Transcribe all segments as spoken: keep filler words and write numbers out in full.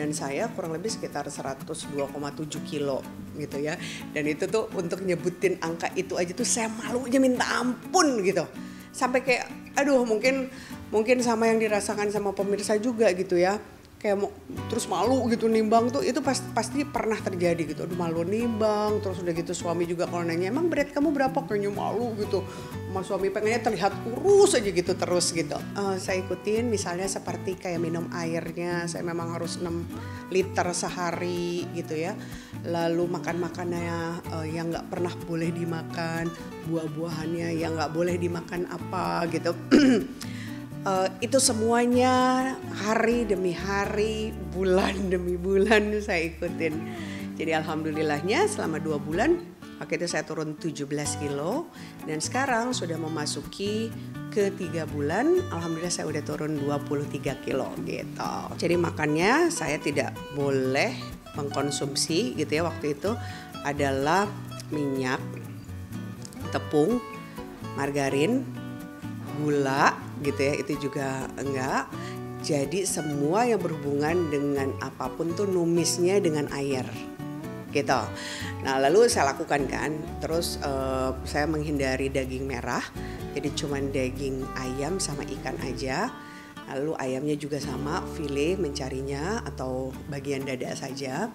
badan saya kurang lebih sekitar seratus dua koma tujuh kilo gitu ya. Dan itu tuh untuk nyebutin angka itu aja tuh saya malunya minta ampun gitu. Sampai kayak aduh mungkin mungkin sama yang dirasakan sama pemirsa juga gitu ya. Kayak mau terus malu gitu nimbang tuh itu pasti, pasti pernah terjadi gitu. Aduh malu nimbang, terus udah gitu suami juga kalau nanya emang berat kamu berapa, kayaknya malu gitu. Sama suami pengennya terlihat kurus aja gitu terus gitu. Uh, saya ikutin misalnya seperti kayak minum airnya, saya memang harus enam liter sehari gitu ya. Lalu makan makannya uh, yang nggak pernah boleh dimakan, buah-buahannya yang nggak boleh dimakan apa gitu. Uh, itu semuanya hari demi hari, bulan demi bulan saya ikutin. Jadi alhamdulillahnya selama dua bulan waktu itu saya turun tujuh belas kilo. Dan sekarang sudah memasuki ke tiga bulan, alhamdulillah saya udah turun dua puluh tiga kilo gitu. Jadi makannya saya tidak boleh mengkonsumsi gitu ya waktu itu adalah minyak, tepung, margarin, gula gitu ya, itu juga enggak. Jadi semua yang berhubungan dengan apapun tuh numisnya dengan air gitu. Nah lalu saya lakukan kan, terus uh, saya menghindari daging merah, jadi cuman daging ayam sama ikan aja. Lalu ayamnya juga sama, file mencarinya atau bagian dada saja.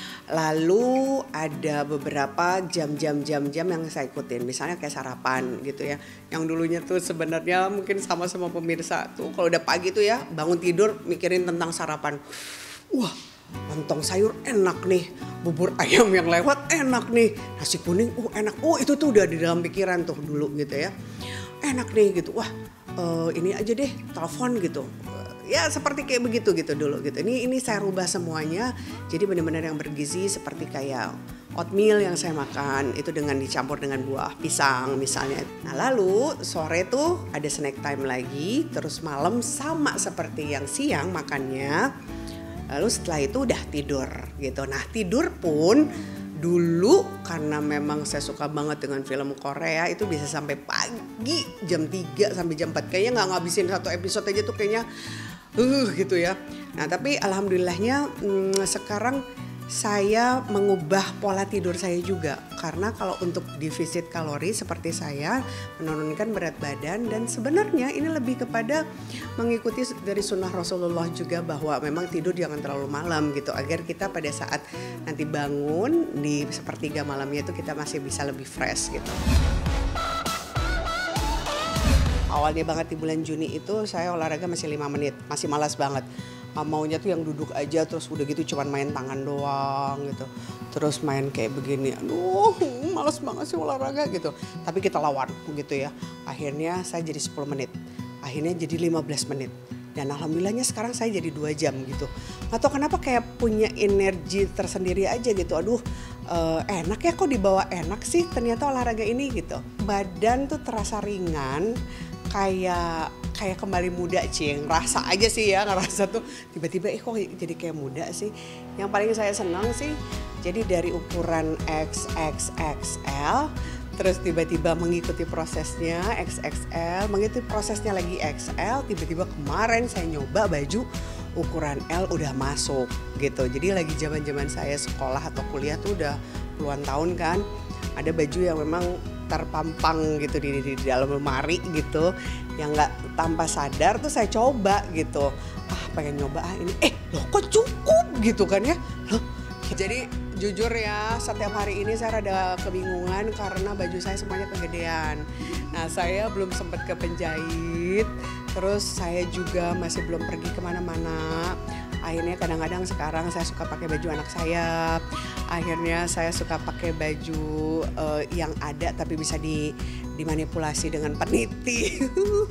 Lalu ada beberapa jam-jam jam-jam yang saya ikutin, misalnya kayak sarapan gitu ya. Yang dulunya tuh sebenarnya mungkin sama sama pemirsa tuh kalau udah pagi tuh ya bangun tidur mikirin tentang sarapan. Wah, lontong sayur enak nih, bubur ayam yang lewat enak nih, nasi kuning uh enak. Oh itu tuh udah di dalam pikiran tuh dulu gitu ya. Enak nih gitu. Wah, uh, ini aja deh telepon gitu. Ya seperti kayak begitu gitu dulu gitu. Ini ini saya rubah semuanya. Jadi benar-benar yang bergizi seperti kayak oatmeal yang saya makan itu dengan dicampur dengan buah pisang misalnya. Nah lalu sore tuh ada snack time lagi. Terus malam sama seperti yang siang makannya. Lalu setelah itu udah tidur gitu. Nah tidur pun dulu karena memang saya suka banget dengan film Korea itu bisa sampai pagi jam tiga sampai jam empat. Kayaknya gak ngabisin satu episode aja tuh kayaknya uh gitu ya. Nah tapi alhamdulillahnya hmm, sekarang saya mengubah pola tidur saya juga. Karena kalau untuk defisit kalori seperti saya menurunkan berat badan. Dan sebenarnya ini lebih kepada mengikuti dari sunnah Rasulullah juga bahwa memang tidur jangan terlalu malam gitu. Agar kita pada saat nanti bangun di sepertiga malamnya itu kita masih bisa lebih fresh gitu. Awalnya banget di bulan Juni itu saya olahraga masih lima menit, masih malas banget. Maunya tuh yang duduk aja terus udah gitu cuman main tangan doang gitu. Terus main kayak begini, aduh malas banget sih olahraga gitu. Tapi kita lawan gitu ya. Akhirnya saya jadi sepuluh menit, akhirnya jadi lima belas menit. Dan alhamdulillahnya sekarang saya jadi dua jam gitu. Gak tau kenapa kayak punya energi tersendiri aja gitu. Aduh uh, enak ya kok dibawa enak sih ternyata olahraga ini gitu. Badan tuh terasa ringan. Kayak kayak kembali muda Cing, rasa aja sih ya ngerasa tuh tiba-tiba eh kok jadi kayak muda sih. Yang paling saya senang sih jadi dari ukuran X X X L terus tiba-tiba mengikuti prosesnya X X L, mengikuti prosesnya lagi X L, tiba-tiba kemarin saya nyoba baju ukuran L udah masuk gitu. Jadi lagi zaman-zaman saya sekolah atau kuliah tuh udah puluhan tahun kan, ada baju yang memang terpampang gitu di, di, di dalam lemari gitu yang nggak tanpa sadar tuh saya coba gitu, ah pengen nyoba ah ini eh loh kok cukup gitu kan ya loh. Jadi jujur ya setiap hari ini saya rada kebingungan karena baju saya semuanya kegedean. Nah saya belum sempat ke penjahit, terus saya juga masih belum pergi kemana-mana. Akhirnya kadang-kadang sekarang saya suka pakai baju anak saya. Akhirnya saya suka pakai baju uh, yang ada tapi bisa di dimanipulasi dengan peniti.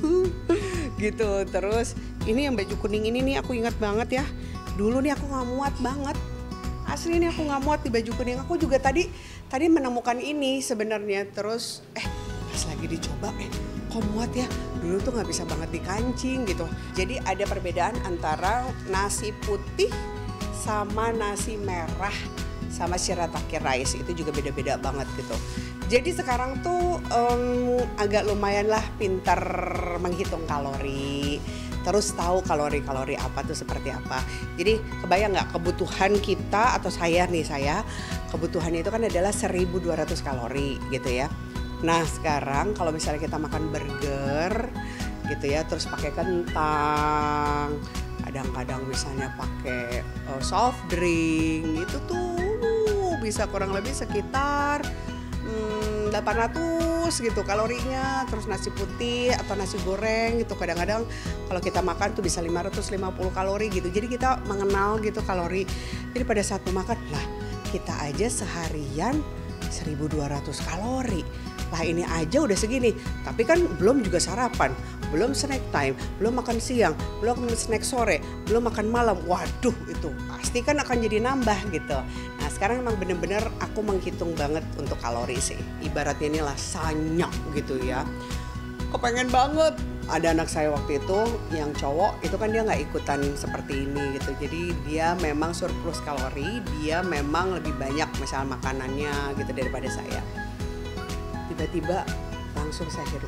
Gitu. Terus ini yang baju kuning ini nih aku ingat banget ya. Dulu nih aku gak muat banget. Asli nih aku gak muat di baju kuning. Aku juga tadi tadi menemukan ini sebenarnya. Terus eh pas lagi dicoba eh kok muat ya, dulu tuh nggak bisa banget dikancing gitu. Jadi ada perbedaan antara nasi putih sama nasi merah sama shirataki rice, itu juga beda-beda banget gitu. Jadi sekarang tuh um, agak lumayan lah pintar menghitung kalori. terus tahu kalori-kalori apa tuh seperti apa. Jadi kebayang nggak kebutuhan kita atau saya nih saya kebutuhannya itu kan adalah seribu dua ratus kalori gitu ya. Nah sekarang kalau misalnya kita makan burger gitu ya, terus pakai kentang, kadang-kadang misalnya pakai uh, soft drink itu tuh bisa kurang lebih sekitar hmm, delapan ratus gitu kalorinya. Terus nasi putih atau nasi goreng gitu kadang-kadang kalau kita makan tuh bisa lima ratus lima puluh kalori gitu. Jadi kita mengenal gitu kalori. Jadi pada saat memakan lah kita aja seharian seribu dua ratus kalori. Lah ini aja udah segini, tapi kan belum juga sarapan, belum snack time, belum makan siang, belum snack sore, belum makan malam. Waduh itu pasti kan akan jadi nambah gitu. Nah sekarang emang bener-bener aku menghitung banget untuk kalori sih. Ibaratnya ini lasanya gitu ya. Kepengen banget. Ada anak saya waktu itu yang cowok itu kan dia nggak ikutan seperti ini gitu. Jadi dia memang surplus kalori, dia memang lebih banyak misal makanannya gitu daripada saya. Tiba-tiba langsung saya hirup.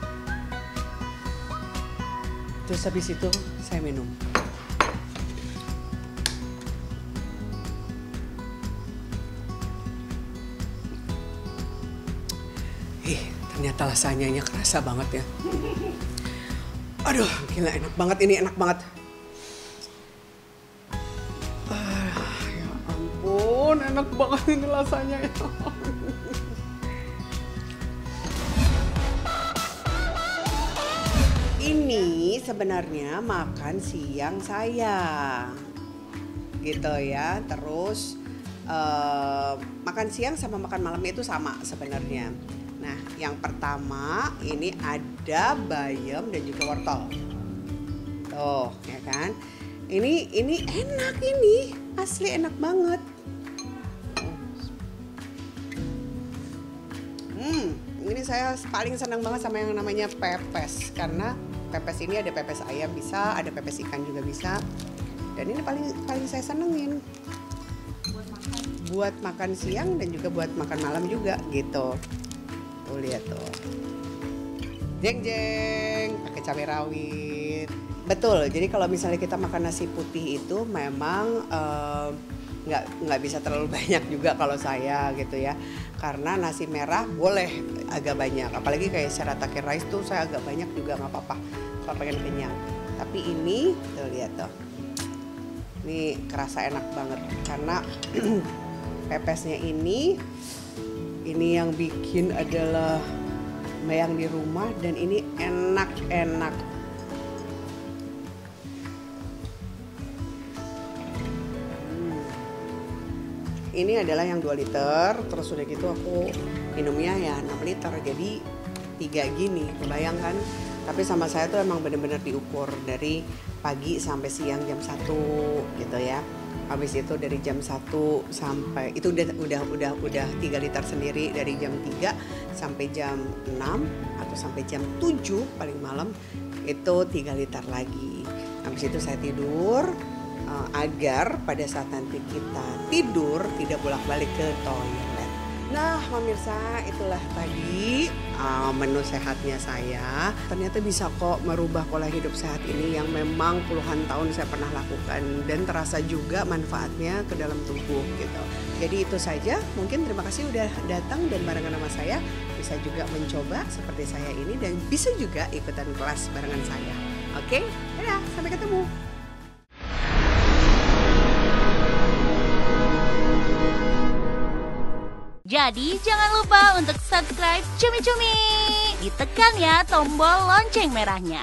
Terus habis itu saya minum. Ih, ternyata rasanya kerasa banget ya. Aduh, gila enak banget ini, enak banget. Ah, ya ampun, enak banget ini rasanya ya. Ini sebenarnya makan siang saya gitu ya. Terus uh, makan siang sama makan malam itu sama sebenarnya. Nah yang pertama ini ada bayam dan juga wortel. Tuh ya kan. Ini ini enak ini, asli enak banget. Hmm, ini saya paling senang banget sama yang namanya pepes karena pepes ini ada pepes ayam bisa, ada pepes ikan juga bisa. Dan ini paling paling saya senengin. Buat makan. Buat makan siang dan juga buat makan malam juga gitu. Tuh lihat tuh. Jeng jeng, pakai cabai rawit. Betul. Jadi kalau misalnya kita makan nasi putih itu memang uh, nggak nggak bisa terlalu banyak juga kalau saya gitu ya, karena nasi merah boleh agak banyak, apalagi kayak shirataki rice tuh saya agak banyak juga nggak apa-apa kalau pengen kenyang. Tapi ini tuh lihat tuh, ini kerasa enak banget karena pepesnya ini ini yang bikin adalah yang di rumah dan ini enak-enak. Ini adalah yang dua liter, terus udah gitu aku minumnya ya enam liter, jadi tiga gini, kebayang kan? Tapi sama saya tuh emang bener-bener diukur dari pagi sampai siang jam satu gitu ya. Habis itu dari jam satu sampai, itu udah udah udah udah tiga liter sendiri, dari jam tiga sampai jam enam atau sampai jam tujuh paling malam itu tiga liter lagi. Habis itu saya tidur. Uh, agar pada saat nanti kita tidur tidak bolak-balik ke toilet. Nah pemirsa, itulah tadi uh, menu sehatnya saya. Ternyata bisa kok merubah pola hidup sehat ini yang memang puluhan tahun saya pernah lakukan dan terasa juga manfaatnya ke dalam tubuh gitu. Jadi itu saja, mungkin terima kasih udah datang dan barengan sama saya. Bisa juga mencoba seperti saya ini dan bisa juga ikutan kelas barengan saya. Oke, dadah, sampai ketemu. Jadi jangan lupa untuk subscribe Cumi Cumi. Ditekan ya tombol lonceng merahnya.